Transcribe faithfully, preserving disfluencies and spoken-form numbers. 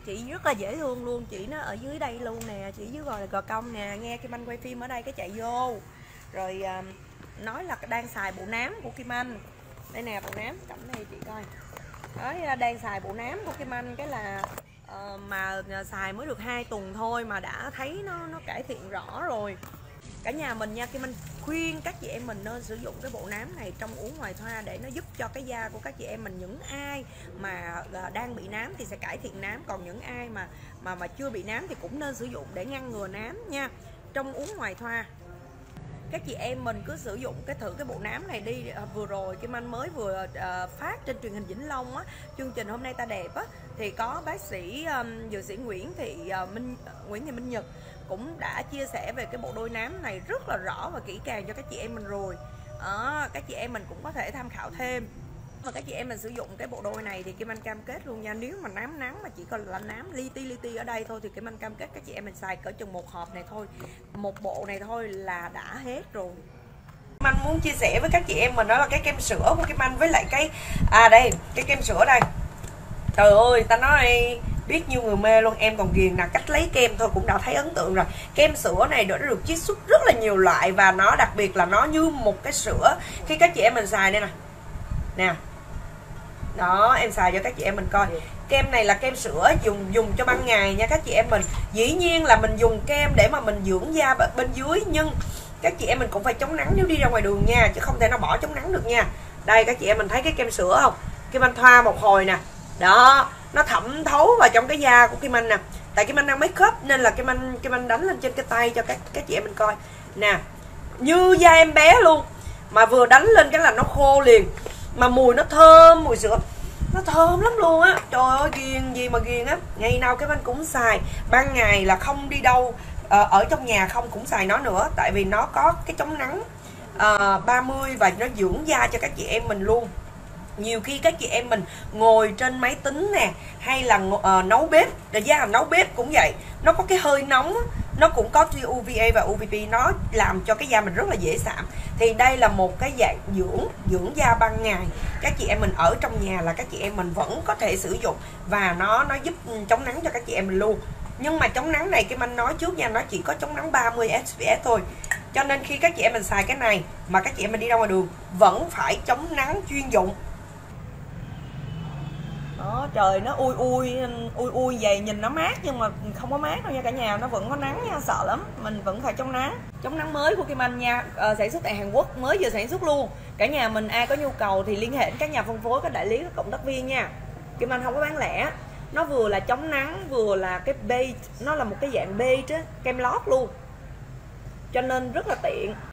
Chị rất là dễ thương luôn, chị nó ở dưới đây luôn nè, chị dưới gọi là gò công nè, nghe Kim Anh quay phim ở đây cái chạy vô rồi à, nói là đang xài bộ nám của Kim Anh. Đây nè, bộ nám cầm đây chị coi. Đấy, đang xài bộ nám của Kim Anh, cái là uh, mà xài mới được hai tuần thôi mà đã thấy nó nó cải thiện rõ rồi. Cả nhà mình nha, Kim Anh khuyên các chị em mình nên sử dụng cái bộ nám này trong uống ngoài thoa để nó giúp cho cái da của các chị em mình. Những ai mà đang bị nám thì sẽ cải thiện nám, còn những ai mà mà mà chưa bị nám thì cũng nên sử dụng để ngăn ngừa nám nha, trong uống ngoài thoa. Các chị em mình cứ sử dụng cái thử cái bộ nám này đi. À, vừa rồi Kim Anh mới vừa uh, phát trên truyền hình Vĩnh Long á, chương trình Hôm Nay Ta Đẹp á, thì có bác sĩ um, dược sĩ Nguyễn Thị uh, Minh uh, Nguyễn Thị Minh Nhật cũng đã chia sẻ về cái bộ đôi nám này rất là rõ và kỹ càng cho các chị em mình rồi. À, các chị em mình cũng có thể tham khảo thêm. Và các chị em mình sử dụng cái bộ đôi này thì Kim Anh cam kết luôn nha, nếu mà nám nắng mà chỉ còn là nám li ti li ti ở đây thôi thì Kim Anh cam kết các chị em mình xài cỡ chừng một hộp này thôi, một bộ này thôi là đã hết rồi. Kim Anh muốn chia sẻ với các chị em mình đó là cái kem sữa của Kim Anh với lại cái à đây cái kem sữa đây. Trời ơi, ta nói biết nhiêu người mê luôn, em còn ghiền nè, cách lấy kem thôi cũng đã thấy ấn tượng rồi. Kem sữa này đã được chiết xuất rất là nhiều loại và nó đặc biệt là nó như một cái sữa khi các chị em mình xài đây nè. Nè. Đó, em xài cho các chị em mình coi. Kem này là kem sữa dùng dùng cho ban ngày nha các chị em mình. Dĩ nhiên là mình dùng kem để mà mình dưỡng da bên dưới, nhưng các chị em mình cũng phải chống nắng nếu đi ra ngoài đường nha, chứ không thể nào bỏ chống nắng được nha. Đây các chị em mình thấy cái kem sữa không? Kim Anh thoa một hồi nè. Đó, nó thẩm thấu vào trong cái da của Kim Anh nè. Tại Kim Anh đang make up nên là Kim Anh Kim Anh đánh lên trên cái tay cho các các chị em mình coi. Nè, như da em bé luôn. Mà vừa đánh lên cái là nó khô liền. Mà mùi nó thơm, mùi sữa nó thơm lắm luôn á. Trời ơi, ghiền gì mà ghiền á. Ngày nào Kim Anh cũng xài. Ban ngày là không đi đâu, ở trong nhà không cũng xài nó nữa. Tại vì nó có cái chống nắng uh, ba mươi và nó dưỡng da cho các chị em mình luôn. Nhiều khi các chị em mình ngồi trên máy tính nè, hay là uh, nấu bếp, để da nấu bếp cũng vậy, nó có cái hơi nóng, nó cũng có tia u vê a và u vê pê, nó làm cho cái da mình rất là dễ sạm. Thì đây là một cái dạng dưỡng dưỡng da ban ngày, các chị em mình ở trong nhà là các chị em mình vẫn có thể sử dụng và nó nó giúp chống nắng cho các chị em mình luôn. Nhưng mà chống nắng này Kim Anh nói trước nha, nó chỉ có chống nắng ba mươi ét pê ép thôi. Cho nên khi các chị em mình xài cái này mà các chị em mình đi ra ngoài đường vẫn phải chống nắng chuyên dụng. Đó, trời nó ui ui ui ui vậy nhìn nó mát nhưng mà không có mát đâu nha cả nhà, nó vẫn có nắng nha, sợ lắm. Mình vẫn phải chống nắng. Chống nắng mới của Kim Anh nha, à, sản xuất tại Hàn Quốc, mới vừa sản xuất luôn. Cả nhà mình ai có nhu cầu thì liên hệ với các nhà phân phối, các đại lý, các cộng tác viên nha. Kim Anh không có bán lẻ. Nó vừa là chống nắng, vừa là cái base, nó là một cái dạng base á, kem lót luôn. Cho nên rất là tiện.